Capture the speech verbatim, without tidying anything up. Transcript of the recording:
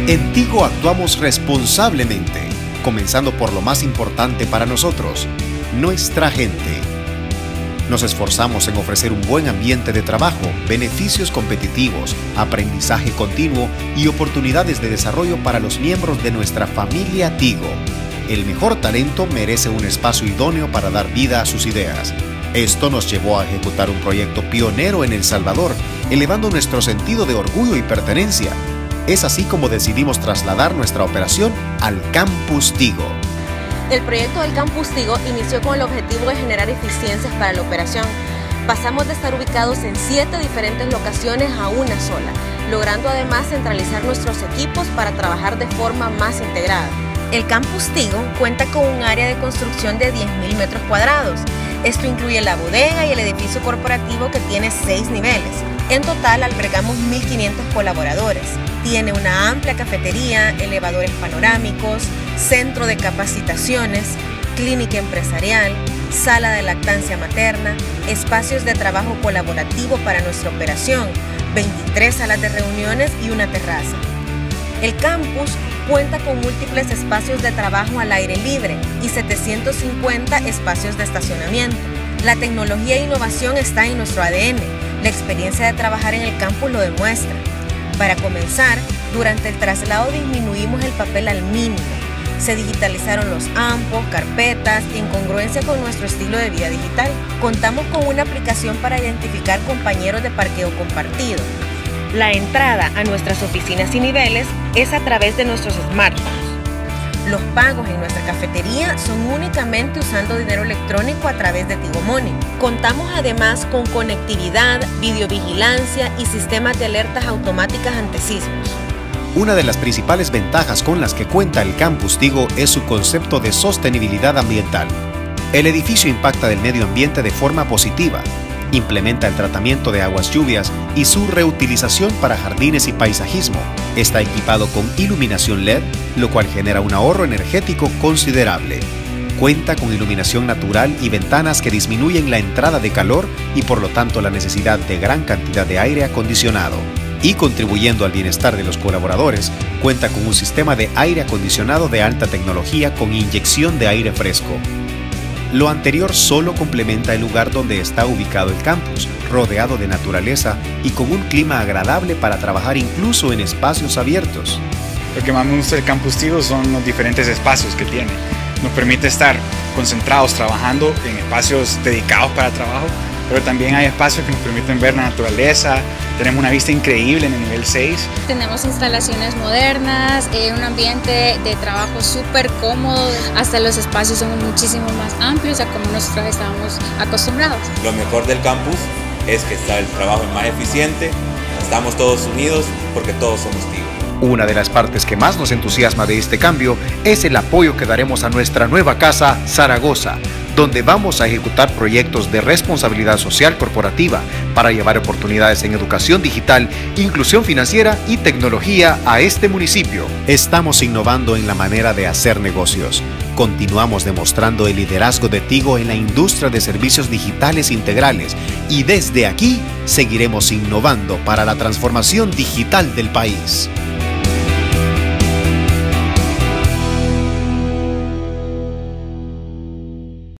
En Tigo actuamos responsablemente, comenzando por lo más importante para nosotros, nuestra gente. Nos esforzamos en ofrecer un buen ambiente de trabajo, beneficios competitivos, aprendizaje continuo y oportunidades de desarrollo para los miembros de nuestra familia Tigo. El mejor talento merece un espacio idóneo para dar vida a sus ideas. Esto nos llevó a ejecutar un proyecto pionero en El Salvador, elevando nuestro sentido de orgullo y pertenencia. Es así como decidimos trasladar nuestra operación al Campus Tigo. El proyecto del Campus Tigo inició con el objetivo de generar eficiencias para la operación. Pasamos de estar ubicados en siete diferentes locaciones a una sola, logrando además centralizar nuestros equipos para trabajar de forma más integrada. El Campus Tigo cuenta con un área de construcción de diez mil metros cuadrados. Esto incluye la bodega y el edificio corporativo que tiene seis niveles. En total albergamos mil quinientos colaboradores. Tiene una amplia cafetería, elevadores panorámicos, centro de capacitaciones, clínica empresarial, sala de lactancia materna, espacios de trabajo colaborativo para nuestra operación, veintitrés salas de reuniones y una terraza. El campus cuenta con múltiples espacios de trabajo al aire libre y setecientos cincuenta espacios de estacionamiento. La tecnología e innovación está en nuestro A D N. La experiencia de trabajar en el campus lo demuestra. Para comenzar, durante el traslado disminuimos el papel al mínimo. Se digitalizaron los ampos, carpetas, en congruencia con nuestro estilo de vida digital. Contamos con una aplicación para identificar compañeros de parqueo compartido. La entrada a nuestras oficinas y niveles es a través de nuestros smartphones. Los pagos en nuestra cafetería son únicamente usando dinero electrónico a través de Tigo Money. Contamos además con conectividad, videovigilancia y sistemas de alertas automáticas ante sismos. Una de las principales ventajas con las que cuenta el Campus Tigo es su concepto de sostenibilidad ambiental. El edificio impacta el medio ambiente de forma positiva, implementa el tratamiento de aguas lluvias y su reutilización para jardines y paisajismo. Está equipado con iluminación L E D, lo cual genera un ahorro energético considerable. Cuenta con iluminación natural y ventanas que disminuyen la entrada de calor y por lo tanto la necesidad de gran cantidad de aire acondicionado. Y contribuyendo al bienestar de los colaboradores, cuenta con un sistema de aire acondicionado de alta tecnología con inyección de aire fresco. Lo anterior solo complementa el lugar donde está ubicado el campus, rodeado de naturaleza y con un clima agradable para trabajar incluso en espacios abiertos. Lo que más me gusta del Campus Tigo son los diferentes espacios que tiene. Nos permite estar concentrados trabajando en espacios dedicados para trabajo, pero también hay espacios que nos permiten ver la naturaleza. Tenemos una vista increíble en el nivel seis. Tenemos instalaciones modernas, eh, un ambiente de trabajo súper cómodo, hasta los espacios son muchísimo más amplios a como nosotros estábamos acostumbrados. Lo mejor del campus es que está el trabajo más eficiente, estamos todos unidos porque todos somos Tigo. Una de las partes que más nos entusiasma de este cambio es el apoyo que daremos a nuestra nueva casa, Zaragoza, donde vamos a ejecutar proyectos de responsabilidad social corporativa para llevar oportunidades en educación digital, inclusión financiera y tecnología a este municipio. Estamos innovando en la manera de hacer negocios. Continuamos demostrando el liderazgo de Tigo en la industria de servicios digitales integrales y desde aquí seguiremos innovando para la transformación digital del país.